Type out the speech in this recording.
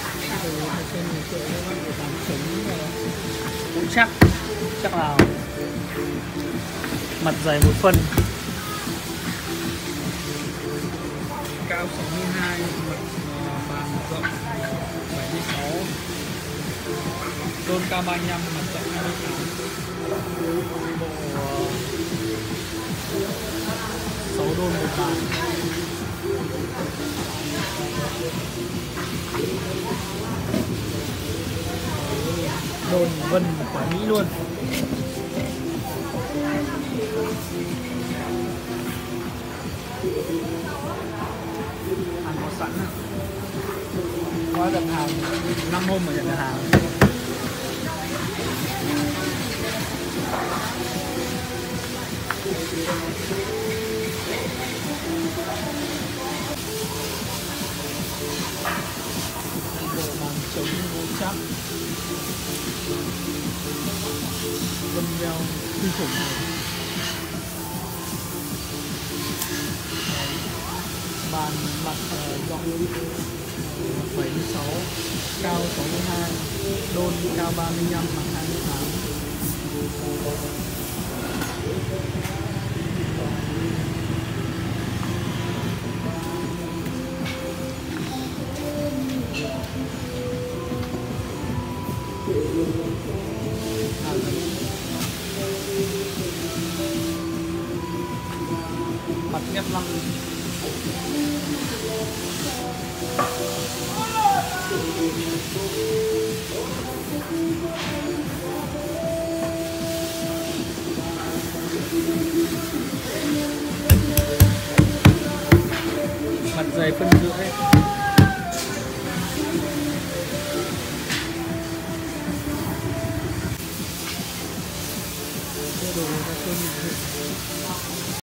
Từ trên 10 triệu các bạn để làm trứng và cũng chắc là mặt dày một phân. cao 62, mặt bàn rộng 76, đôn cao 35, mặt rộng 28, Bộ 6 đôn một bàn. Đồn vân của Mỹ luôn. Hàng có sẵn à? Qua đặt hàng 5 hôm mà nhận được hàng. Bộ bàn chống gỗ chắc, vân veo kinh khủng. Bàn mặt rộng 76, cao 62, đôn cao 35, mặt 28. Mặt F5. Mặt dày phân rưỡi. Đồ ra trên